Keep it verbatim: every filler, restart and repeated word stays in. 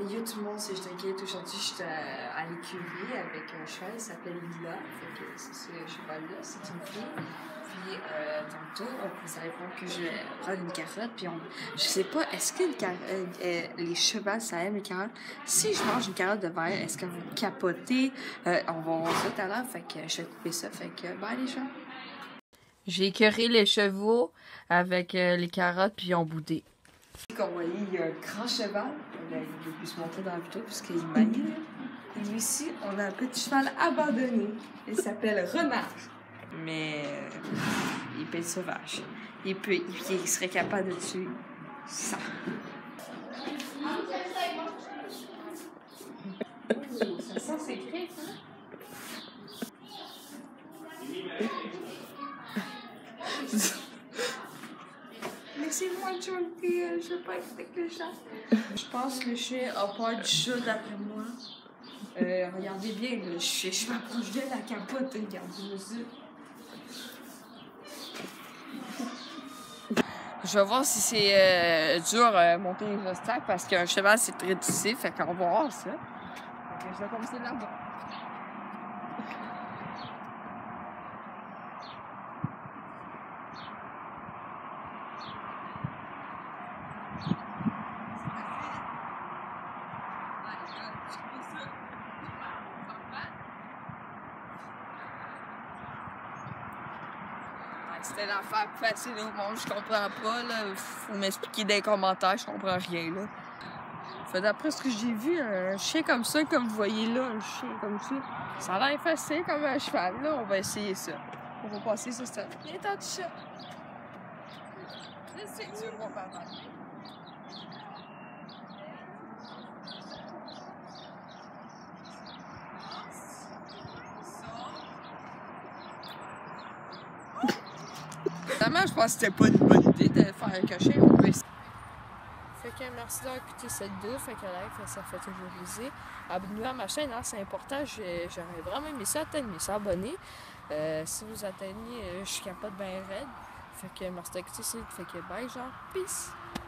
Yo tout le monde, c'est Justin Kate. Aujourd'hui, j'étais à, à l'écurie avec un cheval, il s'appelle Lila. Fait que c'est ce cheval-là, c'est une fille. Puis euh, tantôt, on vous allez voir que je vais prendre une carotte. Puis on, je sais pas, est-ce que car euh, euh, les chevaux, ça aime les carottes? Si je mange une carotte de verre, est-ce qu'elles vont capoter? Euh, on va voir ça tout à l'heure. Fait que je vais couper ça. Fait que bye les gens. J'ai écœuré les chevaux avec euh, les carottes puis ils ont boudé. Comme vous voyez, il y a un grand cheval. Il peut se montrer dans la vidéo puisqu'il est manie. Et lui ici, on a un petit cheval abandonné. Il s'appelle Renard. Mais euh, il peut être sauvage. Il, peut, il, il serait capable de tuer ça. Oh, ça sent secret, ça. Laissez-moi chanter, je veux pas être avec le chat. Je pense que le chien a peur du chat d'après moi. Euh, regardez bien, le chien, je m'approche de la capote, regardez ça. Je vais voir si c'est euh, dur à euh, monter les obstacles parce qu'un cheval c'est très difficile, fait qu'on va voir ça. Fait que je vais commencer là-bas. C'était l'affaire facile au monde, je comprends pas, là. Faut m'expliquer dans les commentaires, je comprends rien, là. Fait d'après ce que j'ai vu, un chien comme ça, comme vous voyez là, un chien comme ça, ça a l'air facile comme un cheval, là. On va essayer ça. On va passer ça, c'est un... Viens, t'en du chat! Je sais que tu veux mon papa. Finalement, je pense que c'était pas une bonne idée de faire un cachet. On peut essayer. Fait que merci d'avoir écouté cette vidéo. Fait que like, ça fait toujours plaisir. Abonnez-vous à ma chaîne, hein, c'est important. J'aurais vraiment aimé ça, atteindre mes abonnés. Euh, si vous atteignez, je suis capable bien raide. Fait que merci d'avoir écouté cette vidéo. Fait que bye, genre, peace!